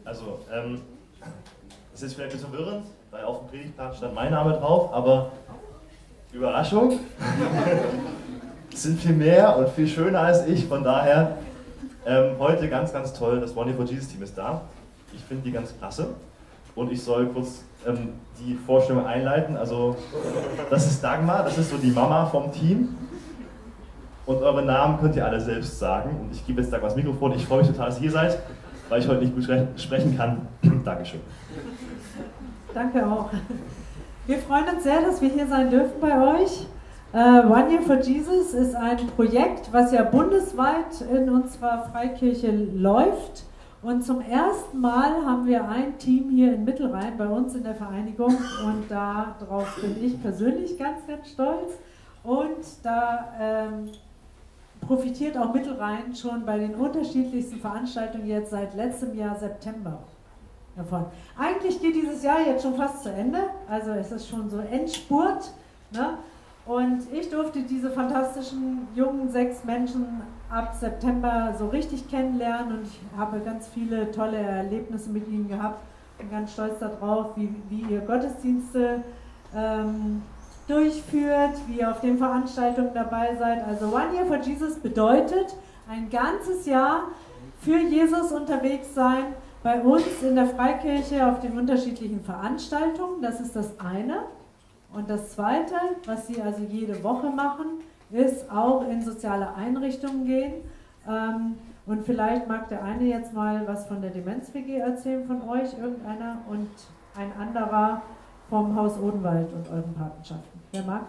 Also, das ist vielleicht ein bisschen verwirrend, weil auf dem Predigtplan stand mein Name drauf, aber Überraschung, sind viel mehr und viel schöner als ich, von daher heute ganz, ganz toll, das One Year for Jesus Team ist da. Ich finde die ganz klasse und ich soll kurz die Vorstellung einleiten. Also, das ist Dagmar, das ist so die Mama vom Team. Und eure Namen könnt ihr alle selbst sagen. Und ich gebe jetzt Dagmar das Mikrofon. Ich freue mich total, dass ihr hier seid, weil ich heute nicht gut sprechen kann. Dankeschön. Danke auch. Wir freuen uns sehr, dass wir hier sein dürfen bei euch. One Year for Jesus ist ein Projekt, was ja bundesweit in unserer Freikirche läuft. Und zum ersten Mal haben wir ein Team hier in Mittelrhein bei uns in der Vereinigung. Und darauf bin ich persönlich ganz, ganz stolz. Und da profitiert auch Mittelrhein schon bei den unterschiedlichsten Veranstaltungen jetzt seit letztem Jahr September davon. Eigentlich geht dieses Jahr jetzt schon fast zu Ende, also es ist schon so Endspurt, ne? Und ich durfte diese fantastischen jungen 6 Menschen ab September so richtig kennenlernen und ich habe ganz viele tolle Erlebnisse mit ihnen gehabt. Bin ganz stolz darauf, wie ihr Gottesdienste durchführt, wie ihr auf den Veranstaltungen dabei seid. Also One Year for Jesus bedeutet ein ganzes Jahr für Jesus unterwegs sein, bei uns in der Freikirche auf den unterschiedlichen Veranstaltungen. Das ist das eine. Und das zweite, was sie also jede Woche machen, ist auch in soziale Einrichtungen gehen. Und vielleicht mag der eine jetzt mal was von der Demenz-WG erzählen von euch, irgendeiner, und ein anderer vom Haus Odenwald und euren Patenschaften. Wer mag?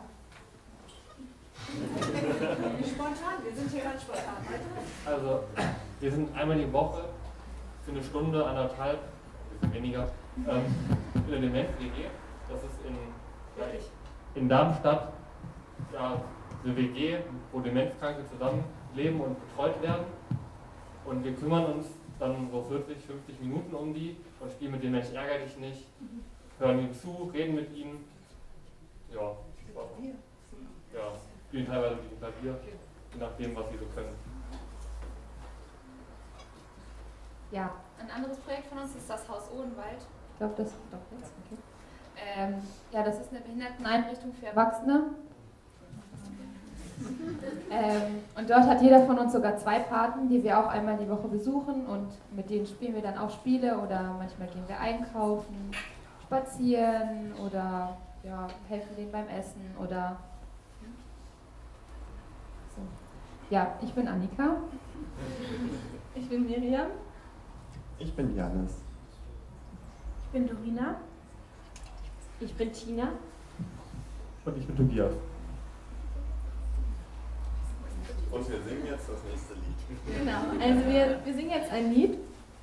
Spontan, wir sind hier ganz spontan. Also, wir sind einmal die Woche für eine Stunde, 1,5, ein bisschen weniger, in der Demenz-WG. Das ist in Darmstadt ja, eine WG, wo Demenzkranke zusammenleben und betreut werden. Und wir kümmern uns dann so 40, 50 Minuten um die und spielen mit den Menschen ärger dich nicht, hören ihnen zu, reden mit ihnen. Ja, spielen teilweise mit dem Klavier, je nachdem, was sie so können. Ja, ein anderes Projekt von uns ist das Haus Odenwald. Ich glaube, das doch jetzt. Okay. Ja, das ist eine Behinderteneinrichtung für Erwachsene. Und dort hat jeder von uns sogar 2 Paten, die wir auch einmal die Woche besuchen und mit denen spielen wir dann auch Spiele oder manchmal gehen wir einkaufen, spazieren oder ja, helfen denen beim Essen oder so. Ja, ich bin Annika. Ich bin Miriam. Ich bin Janis. Ich bin Dorina. Ich bin Tina. Und ich bin Tobias. Und wir singen jetzt das nächste Lied. Genau, also wir singen jetzt ein Lied.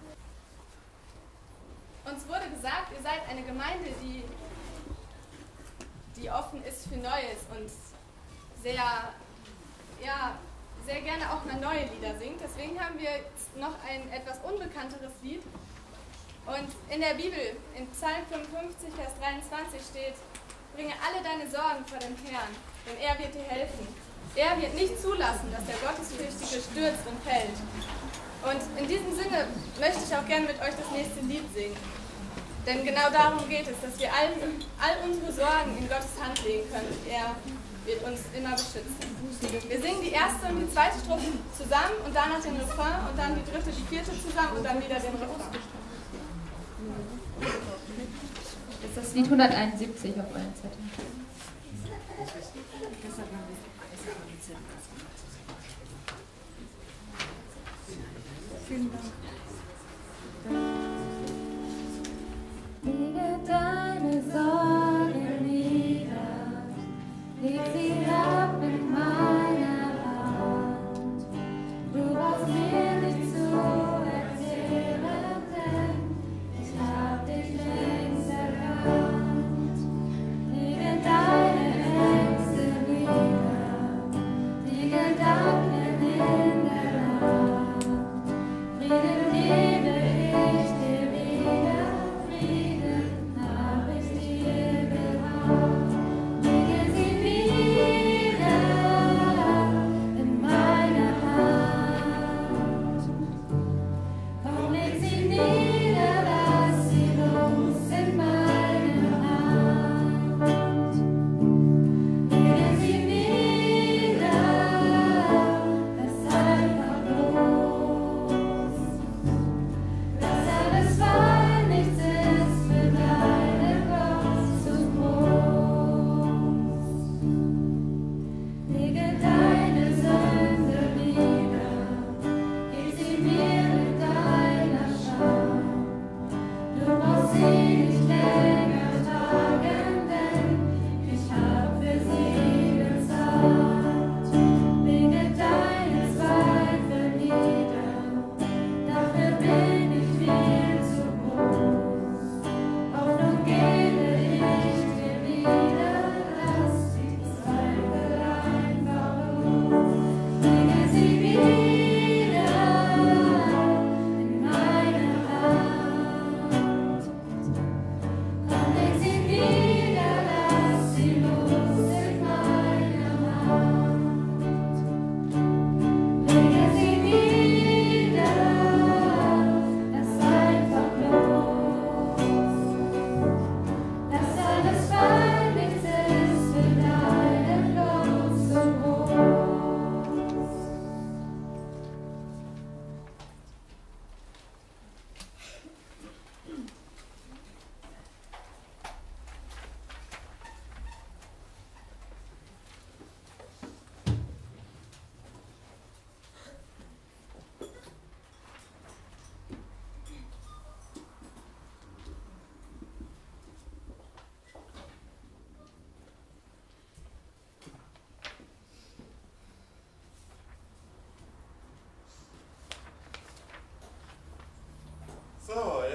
Uns wurde gesagt, ihr seid eine Gemeinde, die offen ist für Neues und sehr gerne auch mal neue Lieder singt. Deswegen haben wir jetzt noch ein etwas unbekannteres Lied. Und in der Bibel, in Psalm 55, Vers 23 steht: Bringe alle deine Sorgen vor den Herrn, denn er wird dir helfen. Er wird nicht zulassen, dass der Gottesfürchtige stürzt und fällt. Und in diesem Sinne möchte ich auch gerne mit euch das nächste Lied singen. Denn genau darum geht es, dass wir all unsere Sorgen in Gottes Hand legen können. Er wird uns immer beschützen. Wir singen die erste und die zweite Strophe zusammen und danach den Refrain und dann die dritte, die vierte zusammen und dann wieder den Refrain. Das ist das Lied 171 auf euren Zettel. Vielen Dank. Lege deine Sorgen nieder, leg sie ab in meiner Hand. Du brauchst mir nicht zu erzählen, denn ich hab dich längst erkannt. Lege deine Ängste nieder, die Gedanken in der Nacht. Friede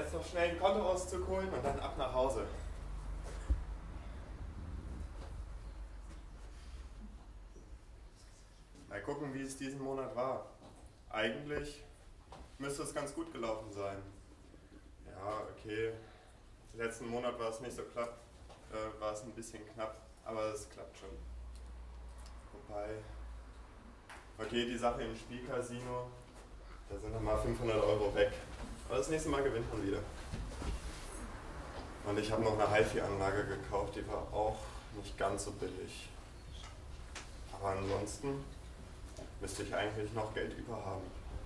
jetzt noch schnell einen Kontoauszug holen und dann ab nach Hause. Mal gucken, wie es diesen Monat war. Eigentlich müsste es ganz gut gelaufen sein. Ja, okay. Letzten Monat war es nicht so war es ein bisschen knapp, aber es klappt schon. Wobei, okay, die Sache im Spielcasino, da sind nochmal 500 € weg. Aber das nächste Mal gewinnt man wieder. Und ich habe noch eine HiFi-Anlage gekauft, die war auch nicht ganz so billig. Aber ansonsten müsste ich eigentlich noch Geld über haben.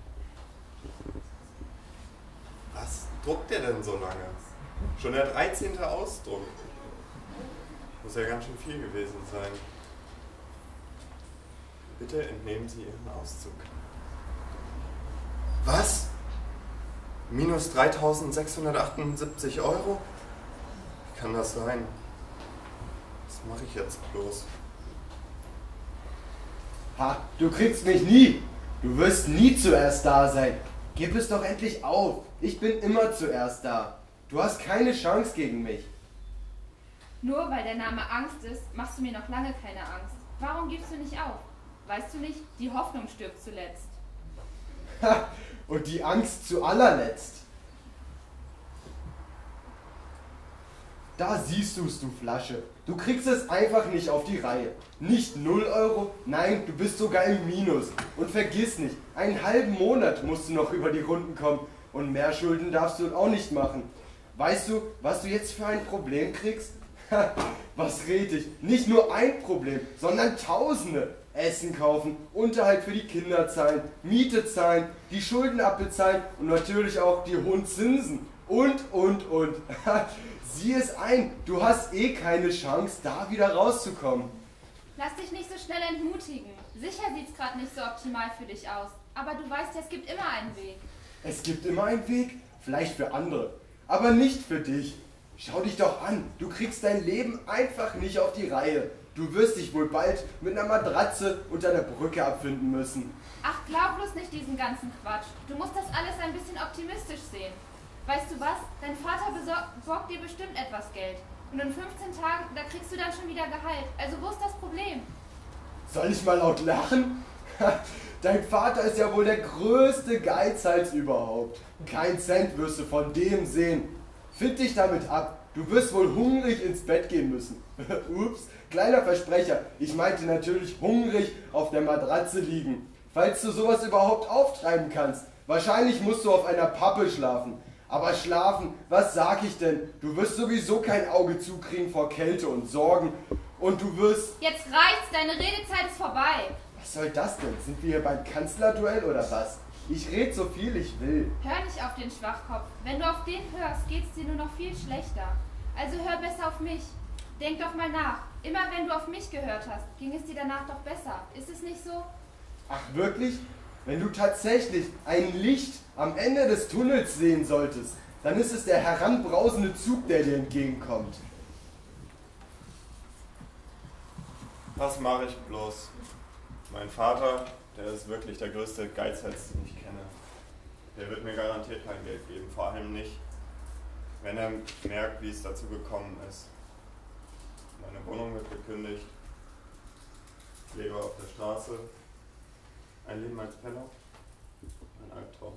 Was druckt der denn so lange? Schon der 13. Ausdruck. Muss ja ganz schön viel gewesen sein. Bitte entnehmen Sie Ihren Auszug. Was? Minus 3.678 €? Wie kann das sein? Was mache ich jetzt bloß? Ha, du kriegst mich nie. Du wirst nie zuerst da sein. Gib es doch endlich auf. Ich bin immer zuerst da. Du hast keine Chance gegen mich. Nur weil der Name Angst ist, machst du mir noch lange keine Angst. Warum gibst du nicht auf? Weißt du nicht, die Hoffnung stirbt zuletzt. Ha, und die Angst zu allerletzt. Da siehst du's, du Flasche. Du kriegst es einfach nicht auf die Reihe. Nicht 0 €, nein, du bist sogar im Minus. Und vergiss nicht, einen halben Monat musst du noch über die Runden kommen. Und mehr Schulden darfst du auch nicht machen. Weißt du, was du jetzt für ein Problem kriegst? Ha, was red ich? Nicht nur ein Problem, sondern Tausende. Essen kaufen, Unterhalt für die Kinder zahlen, Miete zahlen, die Schulden abbezahlen und natürlich auch die hohen Zinsen. Und. Sieh es ein, du hast eh keine Chance, da wieder rauszukommen. Lass dich nicht so schnell entmutigen. Sicher sieht's gerade nicht so optimal für dich aus. Aber du weißt ja, es gibt immer einen Weg. Es gibt immer einen Weg, vielleicht für andere, aber nicht für dich. Schau dich doch an, du kriegst dein Leben einfach nicht auf die Reihe. Du wirst dich wohl bald mit einer Matratze unter der Brücke abfinden müssen. Ach, glaub bloß nicht diesen ganzen Quatsch. Du musst das alles ein bisschen optimistisch sehen. Weißt du was? Dein Vater besorgt dir bestimmt etwas Geld. Und in 15 Tagen, da kriegst du dann schon wieder Gehalt. Also wo ist das Problem? Soll ich mal laut lachen? Dein Vater ist ja wohl der größte Geizhals überhaupt. Kein Cent wirst du von dem sehen. Find dich damit ab. Du wirst wohl hungrig ins Bett gehen müssen. Ups, kleiner Versprecher. Ich meinte natürlich hungrig auf der Matratze liegen. Falls du sowas überhaupt auftreiben kannst. Wahrscheinlich musst du auf einer Pappe schlafen. Aber schlafen, was sag ich denn? Du wirst sowieso kein Auge zukriegen vor Kälte und Sorgen. Und du wirst... Jetzt reicht's, deine Redezeit ist vorbei. Was soll das denn? Sind wir hier beim Kanzlerduell oder was? Ich red so viel ich will. Hör nicht auf den Schwachkopf. Wenn du auf den hörst, geht's dir nur noch viel schlechter. Also hör besser auf mich. Denk doch mal nach. Immer wenn du auf mich gehört hast, ging es dir danach doch besser. Ist es nicht so? Ach wirklich? Wenn du tatsächlich ein Licht am Ende des Tunnels sehen solltest, dann ist es der heranbrausende Zug, der dir entgegenkommt. Was mache ich bloß? Mein Vater, der ist wirklich der größte Geizhals, den ich kenne. Der wird mir garantiert kein Geld geben, vor allem nicht, wenn er merkt, wie es dazu gekommen ist. Meine Wohnung wird gekündigt, ich lebe auf der Straße, ein Leben als Penner, ein Albtraum.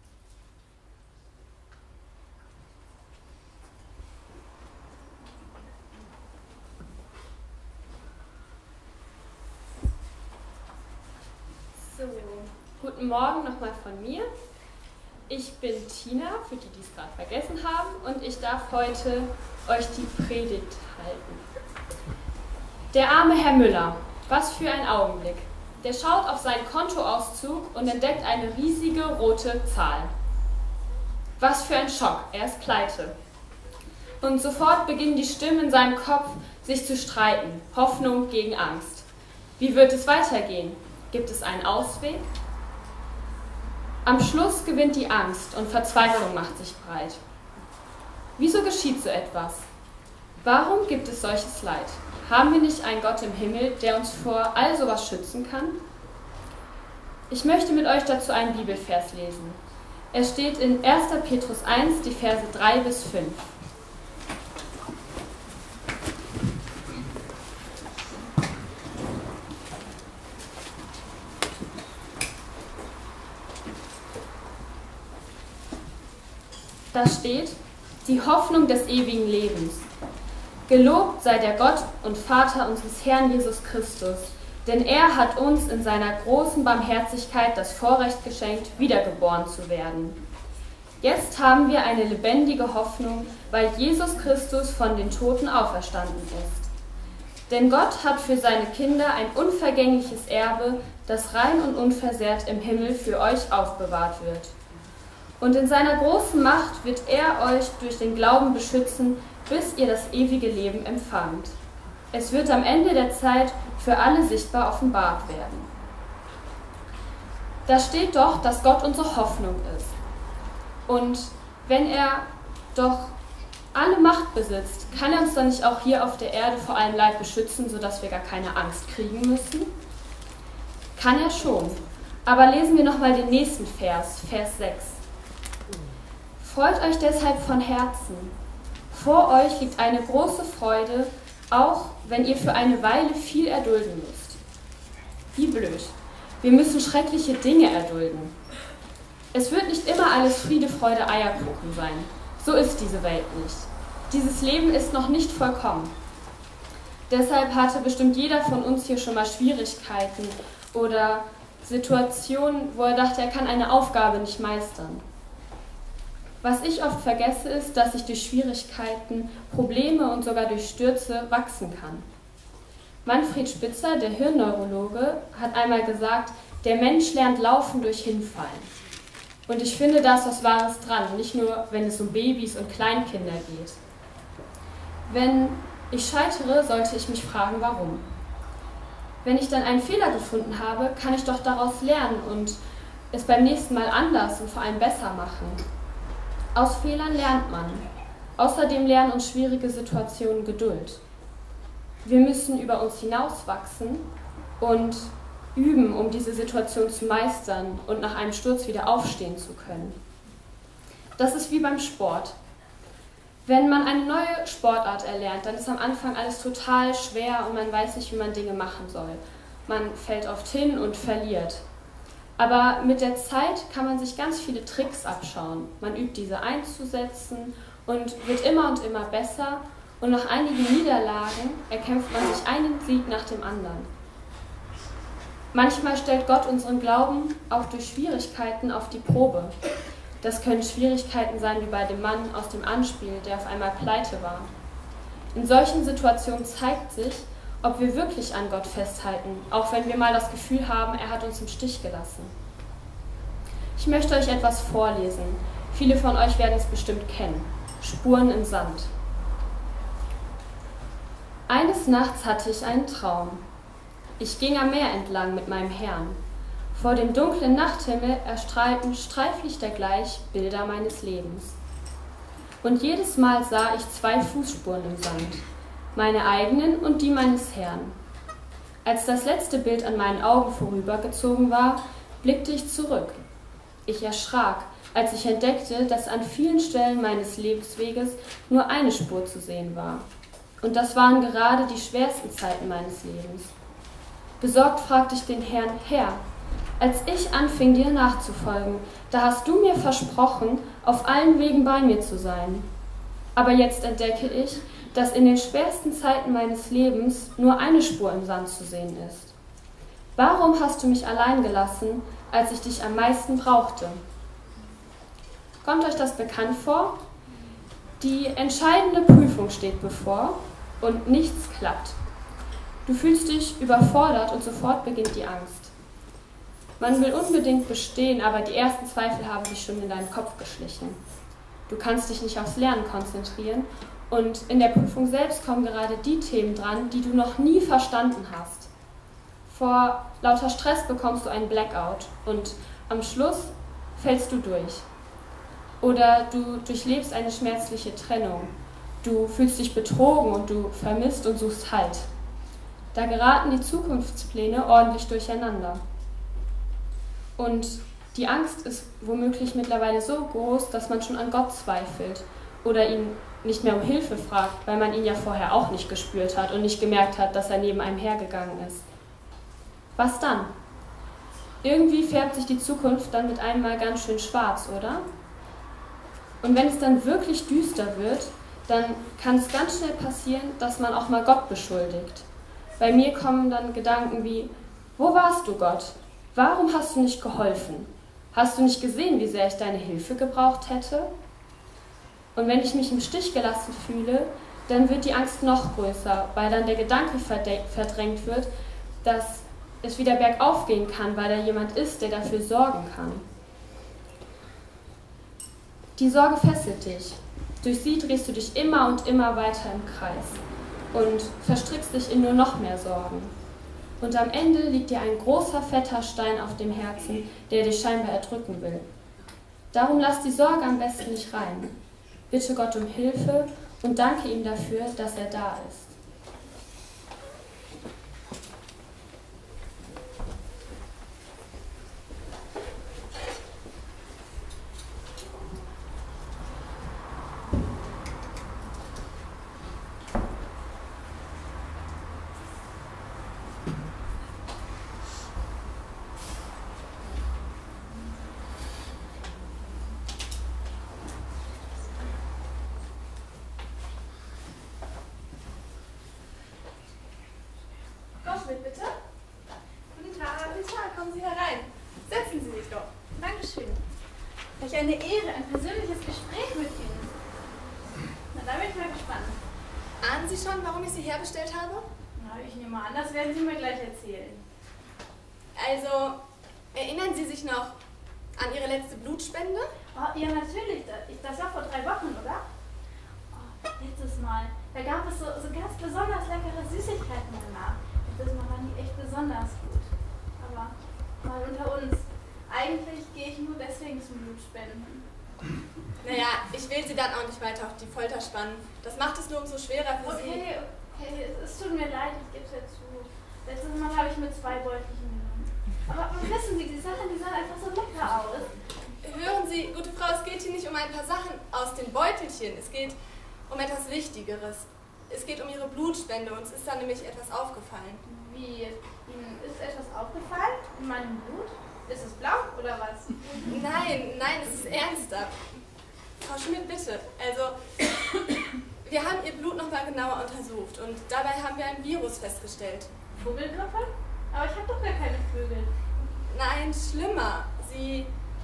So, guten Morgen nochmal von mir. Ich bin Tina, für die, die es gerade vergessen haben, und ich darf heute euch die Predigt halten. Der arme Herr Müller, was für ein Augenblick. Der schaut auf seinen Kontoauszug und entdeckt eine riesige rote Zahl. Was für ein Schock, er ist pleite. Und sofort beginnen die Stimmen in seinem Kopf sich zu streiten, Hoffnung gegen Angst. Wie wird es weitergehen? Gibt es einen Ausweg? Am Schluss gewinnt die Angst und Verzweiflung macht sich breit. Wieso geschieht so etwas? Warum gibt es solches Leid? Haben wir nicht einen Gott im Himmel, der uns vor all sowas schützen kann? Ich möchte mit euch dazu einen Bibelvers lesen. Er steht in 1. Petrus 1, die Verse 3 bis 5. Da steht: Die Hoffnung des ewigen Lebens. Gelobt sei der Gott und Vater unseres Herrn Jesus Christus, denn er hat uns in seiner großen Barmherzigkeit das Vorrecht geschenkt, wiedergeboren zu werden. Jetzt haben wir eine lebendige Hoffnung, weil Jesus Christus von den Toten auferstanden ist. Denn Gott hat für seine Kinder ein unvergängliches Erbe, das rein und unversehrt im Himmel für euch aufbewahrt wird. Und in seiner großen Macht wird er euch durch den Glauben beschützen, bis ihr das ewige Leben empfangt. Es wird am Ende der Zeit für alle sichtbar offenbart werden. Da steht doch, dass Gott unsere Hoffnung ist. Und wenn er doch alle Macht besitzt, kann er uns dann nicht auch hier auf der Erde vor allem Leid beschützen, sodass wir gar keine Angst kriegen müssen? Kann er schon. Aber lesen wir nochmal den nächsten Vers, Vers 6. Freut euch deshalb von Herzen. Vor euch liegt eine große Freude, auch wenn ihr für eine Weile viel erdulden müsst. Wie blöd. Wir müssen schreckliche Dinge erdulden. Es wird nicht immer alles Friede, Freude, Eierkuchen sein. So ist diese Welt nicht. Dieses Leben ist noch nicht vollkommen. Deshalb hatte bestimmt jeder von uns hier schon mal Schwierigkeiten oder Situationen, wo er dachte, er kann eine Aufgabe nicht meistern. Was ich oft vergesse, ist, dass ich durch Schwierigkeiten, Probleme und sogar durch Stürze wachsen kann. Manfred Spitzer, der Hirnneurologe, hat einmal gesagt, der Mensch lernt laufen durch Hinfallen. Und ich finde, da ist was Wahres dran, nicht nur, wenn es um Babys und Kleinkinder geht. Wenn ich scheitere, sollte ich mich fragen, warum. Wenn ich dann einen Fehler gefunden habe, kann ich doch daraus lernen und es beim nächsten Mal anders und vor allem besser machen. Aus Fehlern lernt man. Außerdem lernen uns schwierige Situationen Geduld. Wir müssen über uns hinauswachsen und üben, um diese Situation zu meistern und nach einem Sturz wieder aufstehen zu können. Das ist wie beim Sport. Wenn man eine neue Sportart erlernt, dann ist am Anfang alles total schwer und man weiß nicht, wie man Dinge machen soll. Man fällt oft hin und verliert. Aber mit der Zeit kann man sich ganz viele Tricks abschauen. Man übt diese einzusetzen und wird immer und immer besser. Und nach einigen Niederlagen erkämpft man sich einen Sieg nach dem anderen. Manchmal stellt Gott unseren Glauben auch durch Schwierigkeiten auf die Probe. Das können Schwierigkeiten sein wie bei dem Mann aus dem Anspiel, der auf einmal pleite war. In solchen Situationen zeigt sich, ob wir wirklich an Gott festhalten, auch wenn wir mal das Gefühl haben, er hat uns im Stich gelassen. Ich möchte euch etwas vorlesen. Viele von euch werden es bestimmt kennen. Spuren im Sand. Eines Nachts hatte ich einen Traum. Ich ging am Meer entlang mit meinem Herrn. Vor dem dunklen Nachthimmel erstrahlten Streiflichter gleich Bilder meines Lebens. Und jedes Mal sah ich 2 Fußspuren im Sand. Meine eigenen und die meines Herrn. Als das letzte Bild an meinen Augen vorübergezogen war, blickte ich zurück. Ich erschrak, als ich entdeckte, dass an vielen Stellen meines Lebensweges nur eine Spur zu sehen war. Und das waren gerade die schwersten Zeiten meines Lebens. Besorgt fragte ich den Herrn: Herr, als ich anfing, dir nachzufolgen, da hast du mir versprochen, auf allen Wegen bei mir zu sein. Aber jetzt entdecke ich, dass in den schwersten Zeiten meines Lebens nur eine Spur im Sand zu sehen ist. Warum hast du mich allein gelassen, als ich dich am meisten brauchte? Kommt euch das bekannt vor? Die entscheidende Prüfung steht bevor und nichts klappt. Du fühlst dich überfordert und sofort beginnt die Angst. Man will unbedingt bestehen, aber die ersten Zweifel haben sich schon in deinen Kopf geschlichen. Du kannst dich nicht aufs Lernen konzentrieren und in der Prüfung selbst kommen gerade die Themen dran, die du noch nie verstanden hast. Vor lauter Stress bekommst du einen Blackout und am Schluss fällst du durch. Oder du durchlebst eine schmerzliche Trennung. Du fühlst dich betrogen und du vermisst und suchst Halt. Da geraten die Zukunftspläne ordentlich durcheinander. Und Die Angst ist womöglich mittlerweile so groß, dass man schon an Gott zweifelt oder ihn nicht mehr um Hilfe fragt, weil man ihn ja vorher auch nicht gespürt hat und nicht gemerkt hat, dass er neben einem hergegangen ist. Was dann? Irgendwie färbt sich die Zukunft dann mit einmal ganz schön schwarz, oder? Und wenn es dann wirklich düster wird, dann kann es ganz schnell passieren, dass man auch mal Gott beschuldigt. Bei mir kommen dann Gedanken wie: Wo warst du, Gott? Warum hast du nicht geholfen? Hast du nicht gesehen, wie sehr ich deine Hilfe gebraucht hätte? Und wenn ich mich im Stich gelassen fühle, dann wird die Angst noch größer, weil dann der Gedanke verdrängt wird, dass es wieder bergauf gehen kann, weil da jemand ist, der dafür sorgen kann. Die Sorge fesselt dich. Durch sie drehst du dich immer und immer weiter im Kreis und verstrickst dich in nur noch mehr Sorgen. Und am Ende liegt dir ein großer, fetter Stein auf dem Herzen, der dich scheinbar erdrücken will. Darum lass die Sorge am besten nicht rein. Bitte Gott um Hilfe und danke ihm dafür, dass er da ist. Bitte? Guten Tag, kommen Sie herein. Setzen Sie sich doch. Dankeschön. Welch eine Ehre, ein persönliches Gespräch mit Ihnen. Na, da bin ich mal gespannt. Ahnen Sie schon, warum ich Sie herbestellt habe? Na, ich nehme an, das werden Sie mir gleich erzählen. Also, erinnern Sie sich noch an Ihre letzte Blutspende? Oh, ja, natürlich. Das war vor 3 Wochen, oder? Oh, letztes Mal. Da gab es so ganz besonders leckere Süßigkeiten danach. Das waren die echt besonders gut. Aber mal unter uns. Eigentlich gehe ich nur deswegen zum Blutspenden. Naja, ich will Sie dann auch nicht weiter auf die Folter spannen. Das macht es nur umso schwerer für Sie. Okay, es tut mir leid, ich gebe es ja zu. Letztes Mal habe ich mit 2 Beutelchen genommen. Aber wissen Sie, die sahen einfach so lecker aus. Hören Sie, gute Frau, es geht hier nicht um ein paar Sachen aus den Beutelchen. Es geht um etwas Wichtigeres. Es geht um Ihre Blutspende, uns ist da nämlich etwas aufgefallen. Wie? Ihnen ist etwas aufgefallen? In meinem Blut? Ist es blau oder was? Nein, es ist ernster. Frau Schmidt, bitte. Also, wir haben Ihr Blut nochmal genauer untersucht und dabei haben wir ein Virus festgestellt. Vogelgrippe? Aber ich habe doch gar keine Vögel. Nein, schlimmer. Sie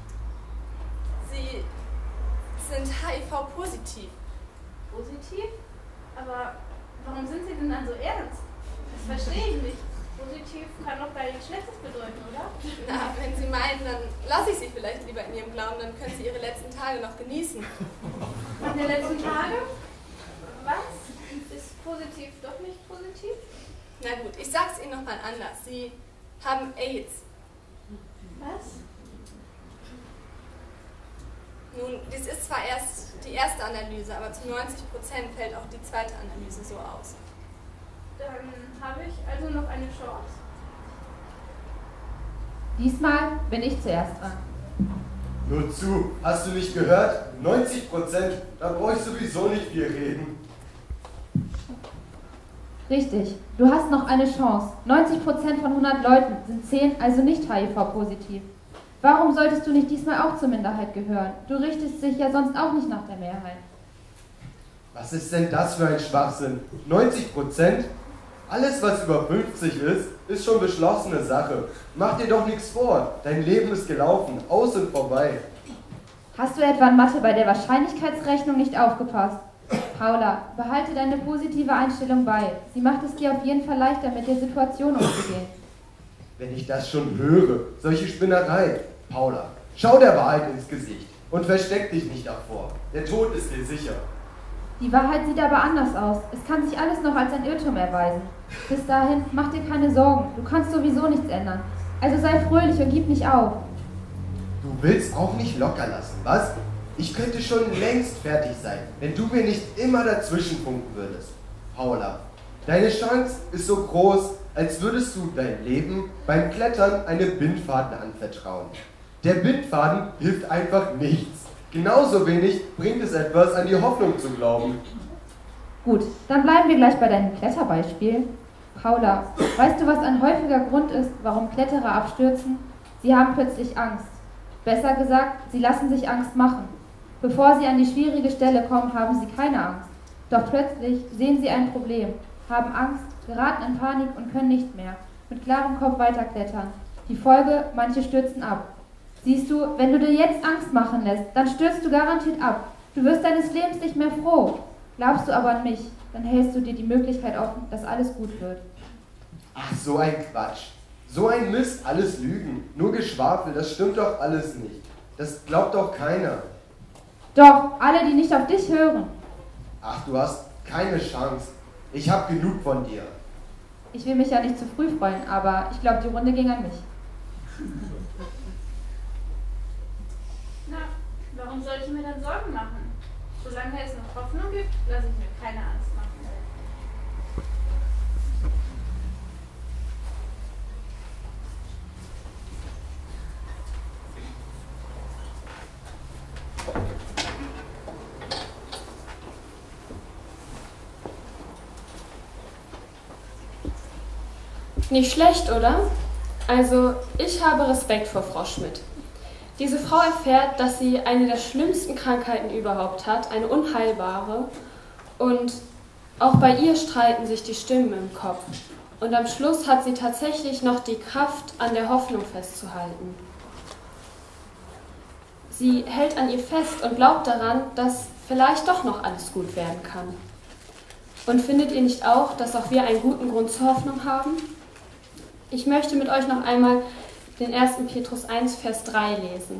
sind HIV-positiv. Positiv? Aber warum sind Sie denn dann so ernst? Das verstehe ich nicht. Positiv kann doch gar nichts Schlechtes bedeuten, oder? Na, wenn Sie meinen, dann lasse ich Sie vielleicht lieber in Ihrem Glauben, dann können Sie Ihre letzten Tage noch genießen. Meine letzten Tage? Was? Ist positiv doch nicht positiv? Na gut, ich sag's Ihnen nochmal anders. Sie haben AIDS. Was? Nun, dies ist zwar erst die erste Analyse, aber zu 90% fällt auch die zweite Analyse so aus. Dann habe ich also noch eine Chance. Diesmal bin ich zuerst dran. Nur zu, hast du nicht gehört? 90%, da brauche ich sowieso nicht viel reden. Richtig, du hast noch eine Chance. 90% von 100 Leuten sind 10 also nicht HIV-positiv. Warum solltest du nicht diesmal auch zur Minderheit gehören? Du richtest dich ja sonst auch nicht nach der Mehrheit. Was ist denn das für ein Schwachsinn? 90%? Alles, was über 50 ist schon beschlossene Sache. Mach dir doch nichts vor. Dein Leben ist gelaufen, aus und vorbei. Hast du etwa in Mathe bei der Wahrscheinlichkeitsrechnung nicht aufgepasst? Paula, behalte deine positive Einstellung bei. Sie macht es dir auf jeden Fall leichter, mit der Situation umzugehen. Wenn ich das schon höre, solche Spinnerei. Paula, schau der Wahrheit ins Gesicht und versteck dich nicht davor. Der Tod ist dir sicher. Die Wahrheit sieht aber anders aus. Es kann sich alles noch als ein Irrtum erweisen. Bis dahin, mach dir keine Sorgen. Du kannst sowieso nichts ändern. Also sei fröhlich und gib nicht auf. Du willst auch nicht locker lassen, was? Ich könnte schon längst fertig sein, wenn du mir nicht immer dazwischen funken würdest. Paula, deine Chance ist so groß, als würdest du dein Leben beim Klettern eine Bindfahrt anvertrauen. Der Bindfaden hilft einfach nichts. Genauso wenig bringt es etwas, an die Hoffnung zu glauben. Gut, dann bleiben wir gleich bei deinem Kletterbeispiel. Paula, weißt du, was ein häufiger Grund ist, warum Kletterer abstürzen? Sie haben plötzlich Angst. Besser gesagt, sie lassen sich Angst machen. Bevor sie an die schwierige Stelle kommen, haben sie keine Angst. Doch plötzlich sehen sie ein Problem, haben Angst, geraten in Panik und können nicht mehr mit klarem Kopf weiterklettern. Die Folge, manche stürzen ab. Siehst du, wenn du dir jetzt Angst machen lässt, dann stürzt du garantiert ab. Du wirst deines Lebens nicht mehr froh. Glaubst du aber an mich, dann hältst du dir die Möglichkeit offen, dass alles gut wird. Ach, so ein Quatsch. So ein Mist, alles Lügen. Nur Geschwafel, das stimmt doch alles nicht. Das glaubt doch keiner. Doch, alle, die nicht auf dich hören. Ach, du hast keine Chance. Ich hab genug von dir. Ich will mich ja nicht zu früh freuen, aber ich glaube, die Runde ging an mich. Na, warum soll ich mir dann Sorgen machen? Solange es noch Hoffnung gibt, lasse ich mir keine Angst machen. Nicht schlecht, oder? Also, ich habe Respekt vor Frau Schmidt. Diese Frau erfährt, dass sie eine der schlimmsten Krankheiten überhaupt hat, eine unheilbare. Und auch bei ihr streiten sich die Stimmen im Kopf. Und am Schluss hat sie tatsächlich noch die Kraft, an der Hoffnung festzuhalten. Sie hält an ihr fest und glaubt daran, dass vielleicht doch noch alles gut werden kann. Und findet ihr nicht auch, dass auch wir einen guten Grund zur Hoffnung haben? Ich möchte mit euch noch einmal den 1. Petrus 1, Vers 3 lesen.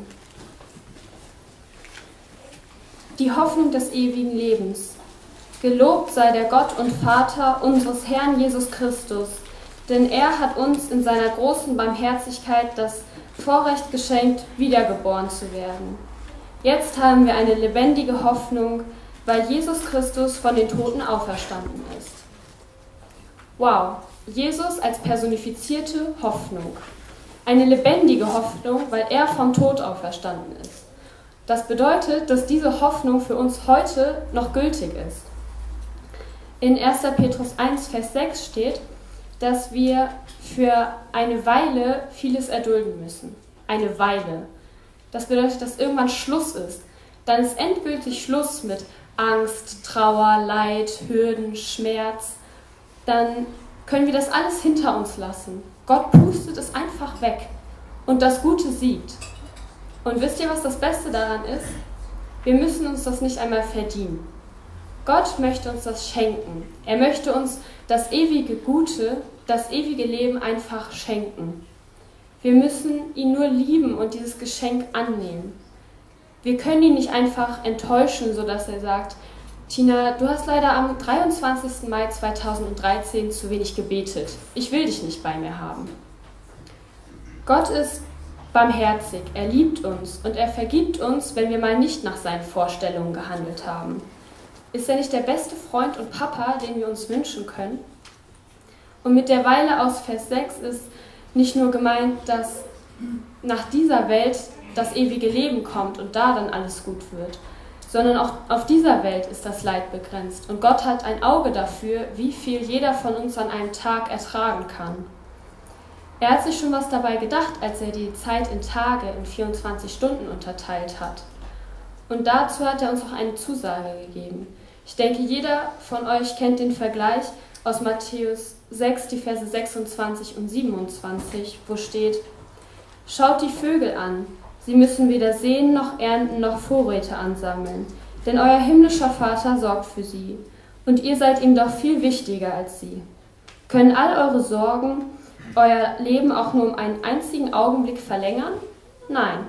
Die Hoffnung des ewigen Lebens. Gelobt sei der Gott und Vater unseres Herrn Jesus Christus, denn er hat uns in seiner großen Barmherzigkeit das Vorrecht geschenkt, wiedergeboren zu werden. Jetzt haben wir eine lebendige Hoffnung, weil Jesus Christus von den Toten auferstanden ist. Wow, Jesus als personifizierte Hoffnung. Eine lebendige Hoffnung, weil er vom Tod auferstanden ist. Das bedeutet, dass diese Hoffnung für uns heute noch gültig ist. In 1. Petrus 1, Vers 6 steht, dass wir für eine Weile vieles erdulden müssen. Eine Weile. Das bedeutet, dass irgendwann Schluss ist. Dann ist endgültig Schluss mit Angst, Trauer, Leid, Hürden, Schmerz. Dann können wir das alles hinter uns lassen. Gott pustet es einfach weg und das Gute siegt. Und wisst ihr, was das Beste daran ist? Wir müssen uns das nicht einmal verdienen. Gott möchte uns das schenken. Er möchte uns das ewige Gute, das ewige Leben einfach schenken. Wir müssen ihn nur lieben und dieses Geschenk annehmen. Wir können ihn nicht einfach enttäuschen, sodass er sagt, Tina, du hast leider am 23. Mai 2013 zu wenig gebetet. Ich will dich nicht bei mir haben. Gott ist barmherzig, er liebt uns und er vergibt uns, wenn wir mal nicht nach seinen Vorstellungen gehandelt haben. Ist er nicht der beste Freund und Papa, den wir uns wünschen können? Und mit der Weile aus Vers 6 ist nicht nur gemeint, dass nach dieser Welt das ewige Leben kommt und da dann alles gut wird, sondern auch auf dieser Welt ist das Leid begrenzt. Und Gott hat ein Auge dafür, wie viel jeder von uns an einem Tag ertragen kann. Er hat sich schon was dabei gedacht, als er die Zeit in Tage, in 24 Stunden unterteilt hat. Und dazu hat er uns auch eine Zusage gegeben. Ich denke, jeder von euch kennt den Vergleich aus Matthäus 6, die Verse 26 und 27, wo steht: Schaut die Vögel an. Sie müssen weder säen noch ernten noch Vorräte ansammeln, denn euer himmlischer Vater sorgt für sie. Und ihr seid ihm doch viel wichtiger als sie. Können all eure Sorgen euer Leben auch nur um einen einzigen Augenblick verlängern? Nein.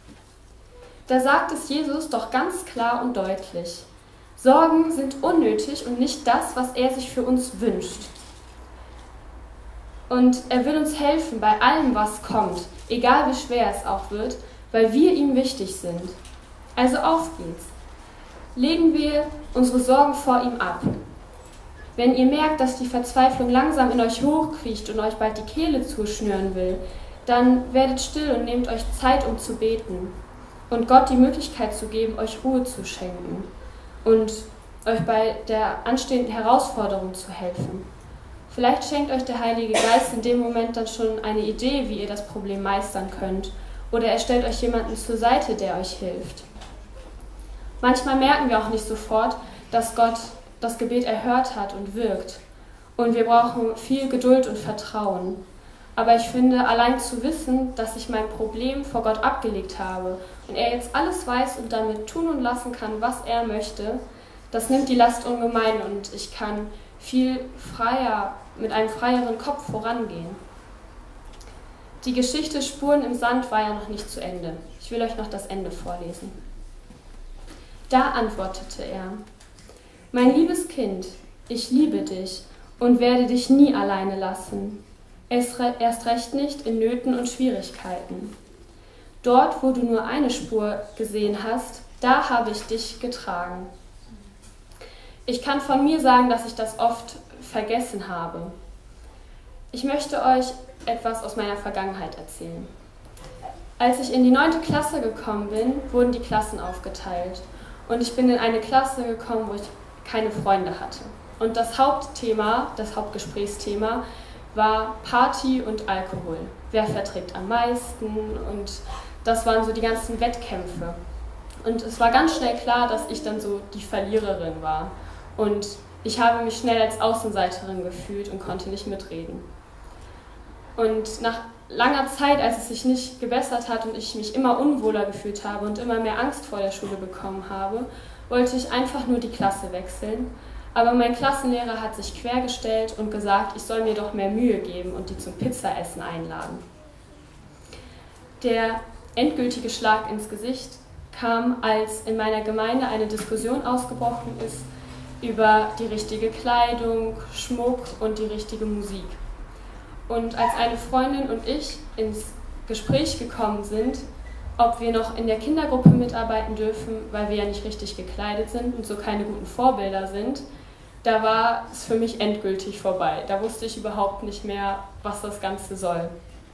Da sagt es Jesus doch ganz klar und deutlich. Sorgen sind unnötig und nicht das, was er sich für uns wünscht. Und er will uns helfen bei allem, was kommt, egal wie schwer es auch wird, weil wir ihm wichtig sind. Also auf geht's. Legen wir unsere Sorgen vor ihm ab. Wenn ihr merkt, dass die Verzweiflung langsam in euch hochkriecht und euch bald die Kehle zuschnüren will, dann werdet still und nehmt euch Zeit, um zu beten und Gott die Möglichkeit zu geben, euch Ruhe zu schenken und euch bei der anstehenden Herausforderung zu helfen. Vielleicht schenkt euch der Heilige Geist in dem Moment dann schon eine Idee, wie ihr das Problem meistern könnt, oder er stellt euch jemanden zur Seite, der euch hilft. Manchmal merken wir auch nicht sofort, dass Gott das Gebet erhört hat und wirkt. Und wir brauchen viel Geduld und Vertrauen. Aber ich finde, allein zu wissen, dass ich mein Problem vor Gott abgelegt habe und er jetzt alles weiß und damit tun und lassen kann, was er möchte, das nimmt die Last ungemein und ich kann viel freier, mit einem freieren Kopf vorangehen. Die Geschichte Spuren im Sand war ja noch nicht zu Ende. Ich will euch noch das Ende vorlesen. Da antwortete er: Mein liebes Kind, ich liebe dich und werde dich nie alleine lassen. Erst recht nicht in Nöten und Schwierigkeiten. Dort, wo du nur eine Spur gesehen hast, da habe ich dich getragen. Ich kann von mir sagen, dass ich das oft vergessen habe. Ich möchte euch etwas aus meiner Vergangenheit erzählen. Als ich in die 9. Klasse gekommen bin, wurden die Klassen aufgeteilt. Und ich bin in eine Klasse gekommen, wo ich keine Freunde hatte. Und das Hauptgesprächsthema war Party und Alkohol. Wer verträgt am meisten? Und das waren so die ganzen Wettkämpfe. Und es war ganz schnell klar, dass ich dann so die Verliererin war. Und ich habe mich schnell als Außenseiterin gefühlt und konnte nicht mitreden. Und nach langer Zeit, als es sich nicht gebessert hat und ich mich immer unwohler gefühlt habe und immer mehr Angst vor der Schule bekommen habe, wollte ich einfach nur die Klasse wechseln. Aber mein Klassenlehrer hat sich quergestellt und gesagt, ich soll mir doch mehr Mühe geben und die zum Pizzaessen einladen. Der endgültige Schlag ins Gesicht kam, als in meiner Gemeinde eine Diskussion ausgebrochen ist über die richtige Kleidung, Schmuck und die richtige Musik. Und als eine Freundin und ich ins Gespräch gekommen sind, ob wir noch in der Kindergruppe mitarbeiten dürfen, weil wir ja nicht richtig gekleidet sind und so keine guten Vorbilder sind, da war es für mich endgültig vorbei. Da wusste ich überhaupt nicht mehr, was das Ganze soll.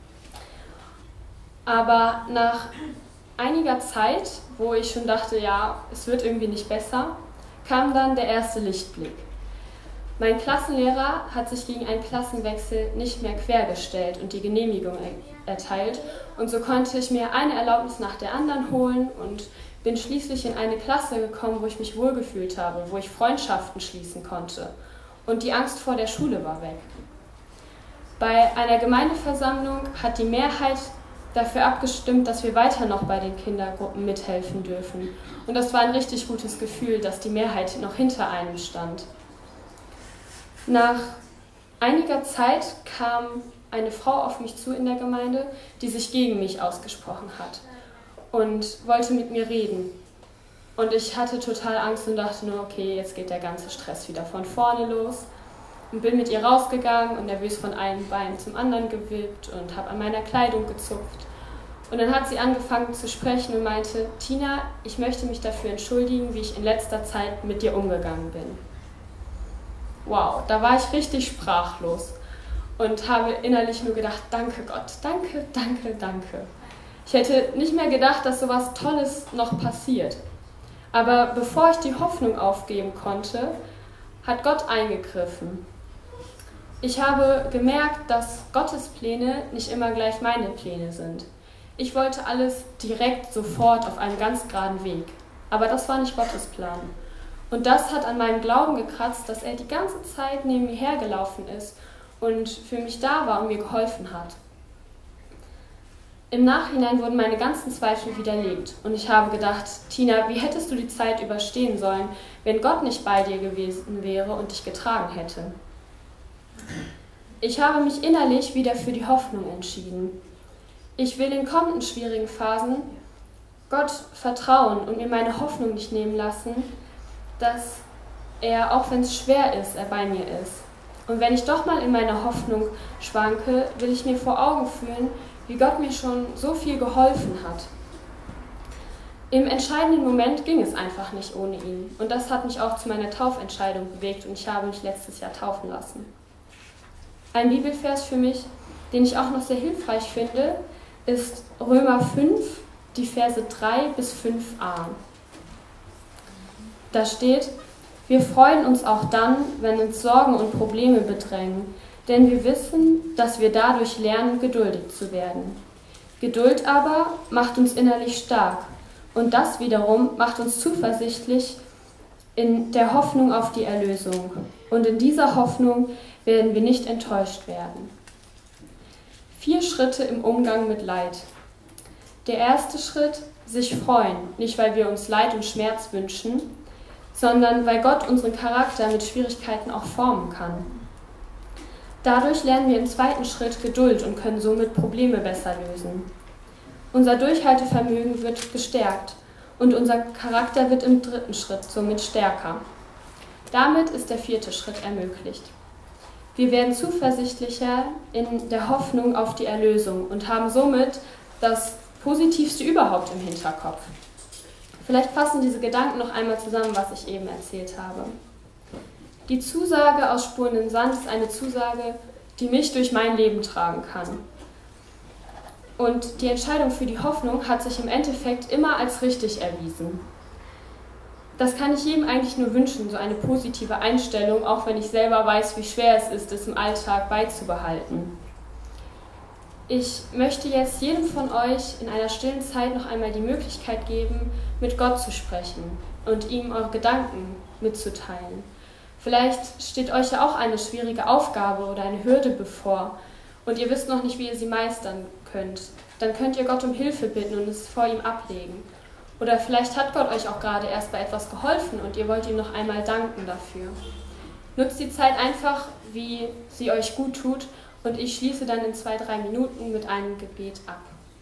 Aber nach einiger Zeit, wo ich schon dachte, ja, es wird irgendwie nicht besser, kam dann der erste Lichtblick. Mein Klassenlehrer hat sich gegen einen Klassenwechsel nicht mehr quergestellt und die Genehmigung erteilt. Und so konnte ich mir eine Erlaubnis nach der anderen holen und bin schließlich in eine Klasse gekommen, wo ich mich wohlgefühlt habe, wo ich Freundschaften schließen konnte. Und die Angst vor der Schule war weg. Bei einer Gemeindeversammlung hat die Mehrheit dafür abgestimmt, dass wir weiter noch bei den Kindergruppen mithelfen dürfen. Und das war ein richtig gutes Gefühl, dass die Mehrheit noch hinter einem stand. Nach einiger Zeit kam eine Frau auf mich zu in der Gemeinde, die sich gegen mich ausgesprochen hat und wollte mit mir reden. Und ich hatte total Angst und dachte nur, okay, jetzt geht der ganze Stress wieder von vorne los. Und bin mit ihr rausgegangen und nervös von einem Bein zum anderen gewippt und habe an meiner Kleidung gezupft. Und dann hat sie angefangen zu sprechen und meinte, Tina, ich möchte mich dafür entschuldigen, wie ich in letzter Zeit mit dir umgegangen bin. Wow, da war ich richtig sprachlos und habe innerlich nur gedacht, danke Gott, danke, danke, danke. Ich hätte nicht mehr gedacht, dass sowas Tolles noch passiert. Aber bevor ich die Hoffnung aufgeben konnte, hat Gott eingegriffen. Ich habe gemerkt, dass Gottes Pläne nicht immer gleich meine Pläne sind. Ich wollte alles direkt, sofort, auf einem ganz geraden Weg. Aber das war nicht Gottes Plan. Und das hat an meinem Glauben gekratzt, dass er die ganze Zeit neben mir hergelaufen ist und für mich da war und mir geholfen hat. Im Nachhinein wurden meine ganzen Zweifel widerlegt und ich habe gedacht, Tina, wie hättest du die Zeit überstehen sollen, wenn Gott nicht bei dir gewesen wäre und dich getragen hätte? Ich habe mich innerlich wieder für die Hoffnung entschieden. Ich will in kommenden schwierigen Phasen Gott vertrauen und mir meine Hoffnung nicht nehmen lassen, dass er, auch wenn es schwer ist, er bei mir ist. Und wenn ich doch mal in meiner Hoffnung schwanke, will ich mir vor Augen führen, wie Gott mir schon so viel geholfen hat. Im entscheidenden Moment ging es einfach nicht ohne ihn. Und das hat mich auch zu meiner Taufentscheidung bewegt und ich habe mich letztes Jahr taufen lassen. Ein Bibelvers für mich den ich auch noch sehr hilfreich finde, ist Römer 5, die Verse 3 bis 5a. Da steht: Wir freuen uns auch dann, wenn uns Sorgen und Probleme bedrängen, denn wir wissen, dass wir dadurch lernen, geduldig zu werden. Geduld aber macht uns innerlich stark und das wiederum macht uns zuversichtlich in der Hoffnung auf die Erlösung. Und in dieser Hoffnung werden wir nicht enttäuscht werden. 4 Schritte im Umgang mit Leid. Der erste Schritt: sich freuen, nicht weil wir uns Leid und Schmerz wünschen, sondern weil Gott unseren Charakter mit Schwierigkeiten auch formen kann. Dadurch lernen wir im zweiten Schritt Geduld und können somit Probleme besser lösen. Unser Durchhaltevermögen wird gestärkt und unser Charakter wird im dritten Schritt somit stärker. Damit ist der 4. Schritt ermöglicht. Wir werden zuversichtlicher in der Hoffnung auf die Erlösung und haben somit das Positivste überhaupt im Hinterkopf. Vielleicht fassen diese Gedanken noch einmal zusammen, was ich eben erzählt habe. Die Zusage aus spurendem Sand ist eine Zusage, die mich durch mein Leben tragen kann. Und die Entscheidung für die Hoffnung hat sich im Endeffekt immer als richtig erwiesen. Das kann ich jedem eigentlich nur wünschen, so eine positive Einstellung, auch wenn ich selber weiß, wie schwer es ist, es im Alltag beizubehalten. Ich möchte jetzt jedem von euch in einer stillen Zeit noch einmal die Möglichkeit geben, mit Gott zu sprechen und ihm eure Gedanken mitzuteilen. Vielleicht steht euch ja auch eine schwierige Aufgabe oder eine Hürde bevor und ihr wisst noch nicht, wie ihr sie meistern könnt. Dann könnt ihr Gott um Hilfe bitten und es vor ihm ablegen. Oder vielleicht hat Gott euch auch gerade erst bei etwas geholfen und ihr wollt ihm noch einmal danken dafür. Nutzt die Zeit einfach, wie sie euch gut tut, und ich schließe dann in 2-3 Minuten mit einem Gebet ab.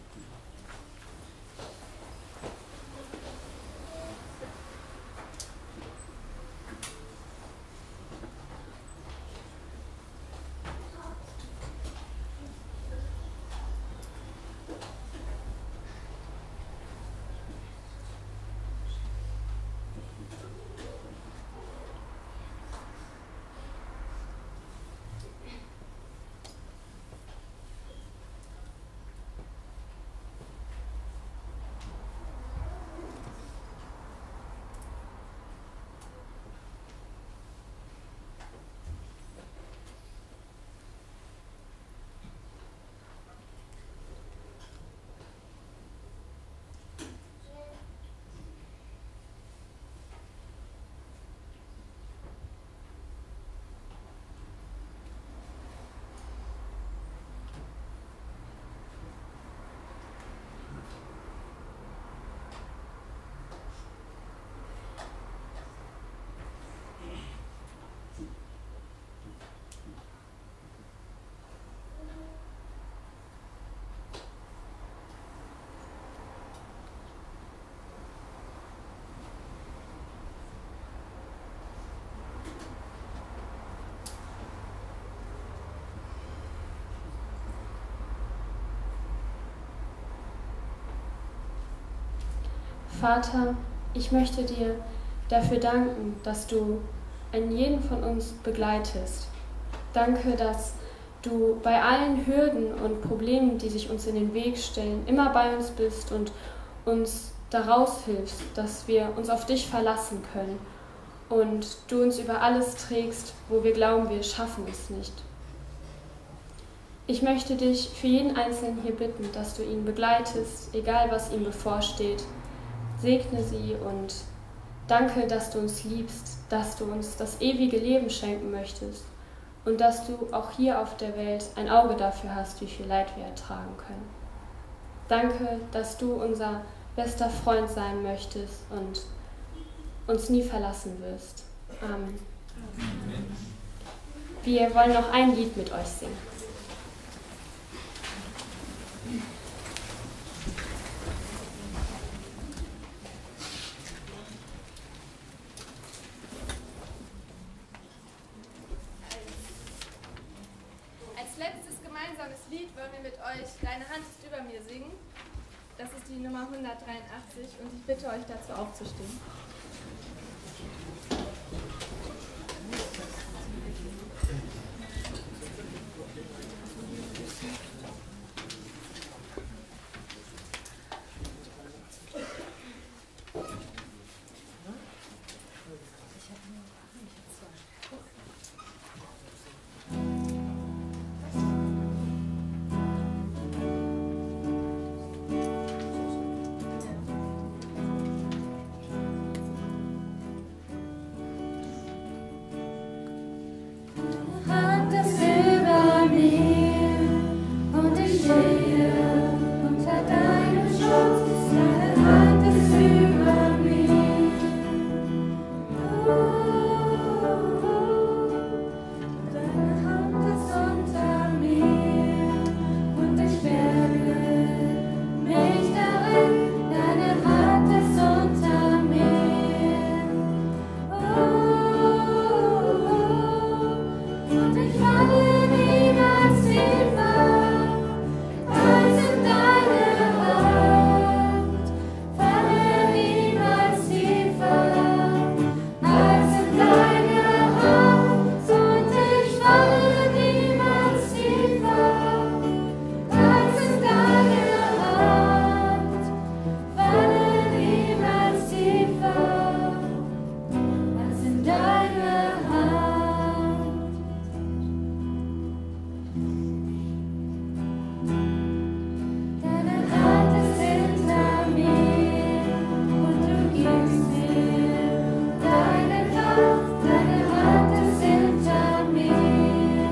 Vater, ich möchte dir dafür danken, dass du einen jeden von uns begleitest. Danke, dass du bei allen Hürden und Problemen, die sich uns in den Weg stellen, immer bei uns bist und uns daraus hilfst, dass wir uns auf dich verlassen können und du uns über alles trägst, wo wir glauben, wir schaffen es nicht. Ich möchte dich für jeden Einzelnen hier bitten, dass du ihn begleitest, egal was ihm bevorsteht. Segne sie und danke, dass du uns liebst, dass du uns das ewige Leben schenken möchtest und dass du auch hier auf der Welt ein Auge dafür hast, wie viel Leid wir ertragen können. Danke, dass du unser bester Freund sein möchtest und uns nie verlassen wirst. Amen. Wir wollen noch ein Lied mit euch singen. Lied wollen wir mit euch Deine Hand ist über mir singen. Das ist die Nummer 183 und ich bitte euch dazu aufzustehen. Hand ist über mir und ich stehe unter deinem Schutz. Deine Hand ist über mir. Deine Hand ist unter mir und ich berge mich darin. Deine Hand ist unter mir. Und ich falle niemals tiefer als in deine Hand. Falle niemals tiefer als in deine Hand. Und ich falle niemals tiefer als in deine Hand. Falle niemals tiefer als in deine Hand. Deine Hand ist hinter mir und du gibst mir deine Kraft. Deine Hand ist hinter mir.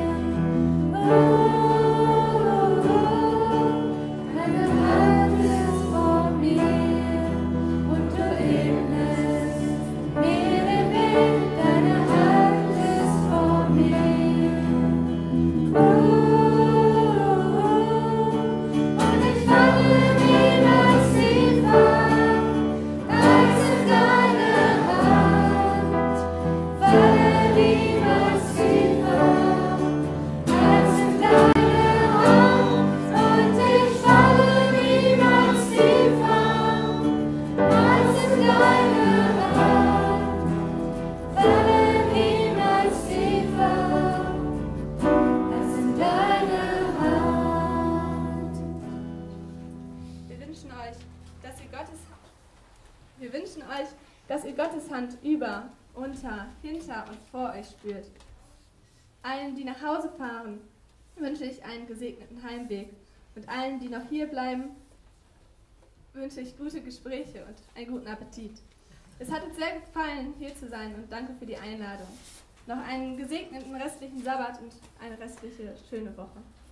Deine Hand ist vor mir und du ebnest mir den Weg. Deine Hand ist vor mir. Und ich falle niemals tiefer als in deine Hand. Falle niemals tiefer als in deine Hand. Und ich falle niemals tiefer als in deine Hand. Falle niemals tiefer als in deine Hand. Wir wünschen euch, dass ihr Gottes Hand über, unter, hinter und vor euch spürt. Allen, die nach Hause fahren, wünsche ich einen gesegneten Heimweg. Und allen, die noch hier bleiben, wünsche ich gute Gespräche und einen guten Appetit. Es hat uns sehr gefallen, hier zu sein und danke für die Einladung. Noch einen gesegneten restlichen Sabbat und eine restliche schöne Woche.